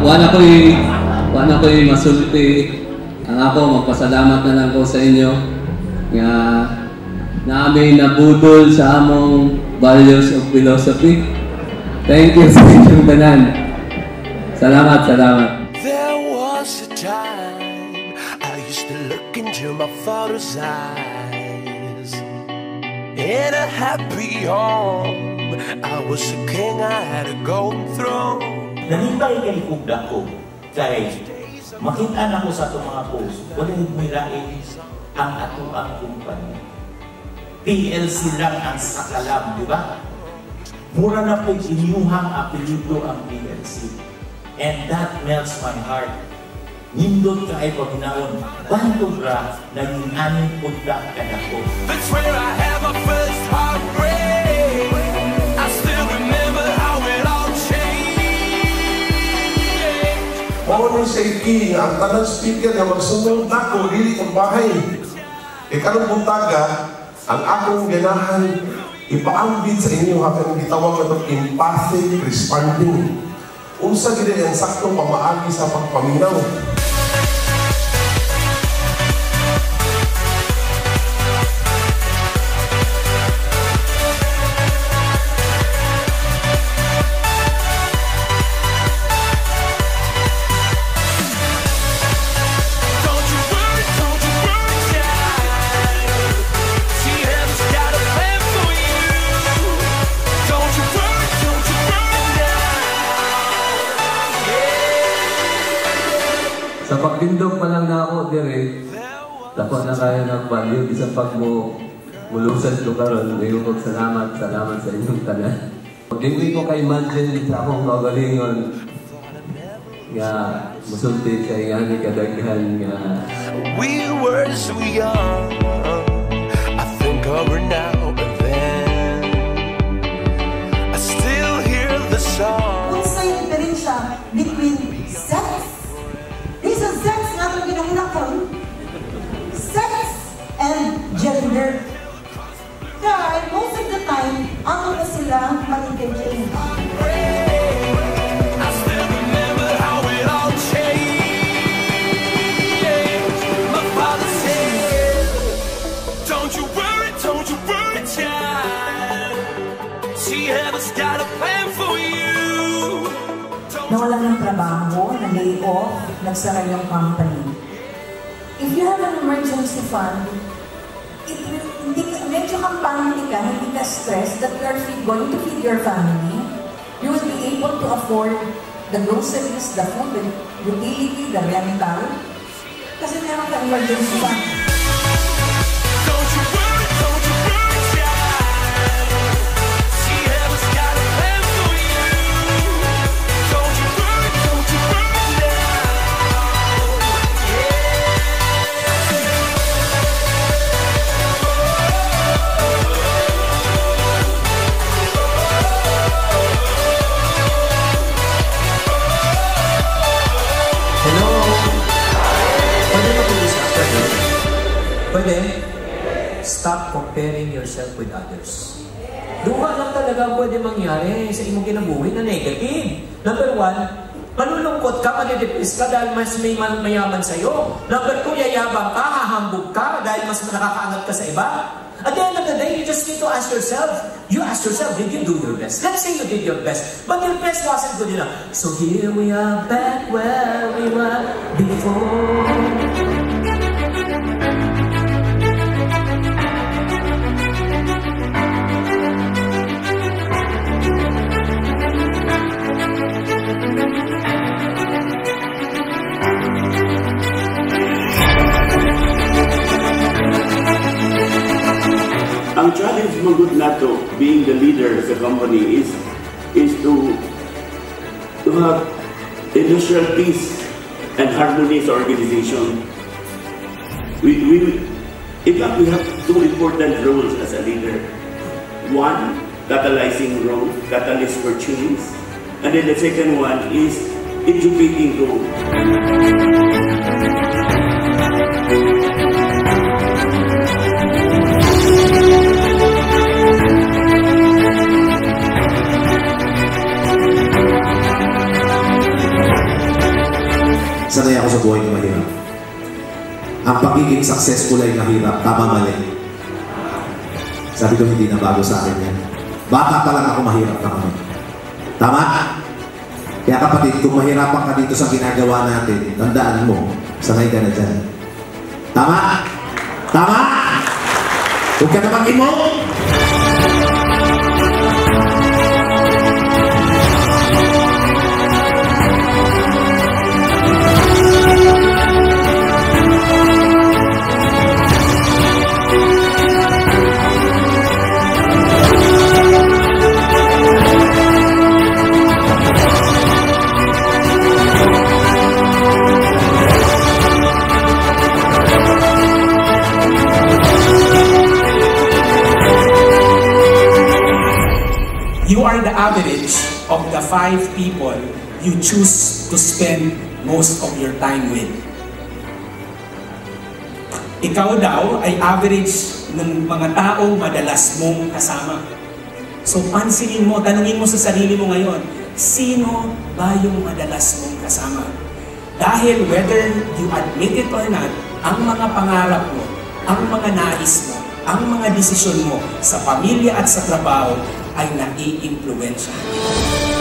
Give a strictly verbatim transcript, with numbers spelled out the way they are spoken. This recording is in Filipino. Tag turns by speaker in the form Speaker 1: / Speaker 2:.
Speaker 1: wala ko'y wala ko'y masulti. Ang ako, magpasalamat na lang ko sa inyo nga namin nabudol sa among values of philosophy. Thank you sa inyong tanan. Salamat, salamat.
Speaker 2: There was a time I used to look into my father's eyes. In a happy home, I was a king, I had a golden throne.
Speaker 3: Nalipay kay Kugda ko, kay makita na ko sa itong mga post, wala yung mirain ang atong ang kumpanya. P L C lang ang sakalam, di ba? Mura na po inyuhang apelido ang P L C. And that melts my heart. Nindot ka ay paginaon. Bantog ra, naging aning punta ka na ko.
Speaker 2: That's where I had my first heartbreak. I still remember how it all changed.
Speaker 4: Mao sa iki ang tanang speaker nga magsunod nako dili kong bahay. Ikarong buntaga ang akong ganahan ipaambit sa inyo hatong gitawag na empathic responding. Unsa gid ang saktong pamaagi sa pagpaminaw.
Speaker 1: Sa pagtindog pa lang na ako, dire, dapat na kaya ng value. Isang pag mo mulusan ko karon, ngayon ko salamat, salamat sa inyong tanan. Hindi ko ka-imagine sa akong kagalingon nga musulti sa ingani kadaghan nga.
Speaker 2: We were so young, I think of her now and then. I still hear the song.
Speaker 5: What's the difference between sex? This is sex nga itong ginahunakon. Sex and gender. Kaya most of the time, ako na sila mag-engage.
Speaker 2: I still remember how it all changed. My father said, don't you worry, don't you worry, child. She has got a plan for you.
Speaker 5: Nawala ng trabaho, nag-lay off, nagsara yung company. If you have an emergency fund, it will, hindi, medyo kang pangit ka, hindi ka stress that you are going to feed your family. You will be able to afford the groceries, the food, the utility, the rental. Kasi meron ka emergency fund.
Speaker 2: Don't you worry, don't you worry, child. She has got a plan for you. Don't you worry, don't you worry now.
Speaker 6: Hello? Pwede ba pag-usap? Pwede? Pwede? Stop comparing yourself with others. Duha lang talaga ang pwede mangyari sa imong kinabuhi na negative. Number one, malulungkot ka, madidepres ka dahil mas may mayaman sa'yo. Number two, yayabang ka, hahambog ka dahil mas nakakaangat ka sa iba. At the end of the day, you just need to ask yourself, you ask yourself, did you do your best? Let's say you did your best, but your best wasn't good enough. So here we are back where we were before.
Speaker 7: Ang challenge mo, Good Nato, being the leader of the company is is to to have industrial peace and harmony sa organization. We, we, in fact, we have two important roles as a leader. One, catalyzing growth, catalyst for change. And then the second one is educating growth.
Speaker 8: sa buhay na mahirap. Ang pagiging successful ay mahirap. Tama, mali. Sabi ko, hindi na bago sa akin yan. Bata pa lang ako, mahirap na kami. Tama? Kaya kapatid, kung mahirapan ka dito sa ginagawa natin, tandaan mo, sanay ka na dyan. Tama? Tama? Huwag ka na mag-imo.
Speaker 9: You are the average of the five people you choose to spend most of your time with. Ikaw daw ay average ng mga taong madalas mong kasama. So pansinin mo, tanungin mo sa sarili mo ngayon, sino ba yung madalas mong kasama? Dahil whether you admit it or not, ang mga pangarap mo, ang mga nais mo, ang mga desisyon mo sa pamilya at sa trabaho ay nai-impluwensyahan.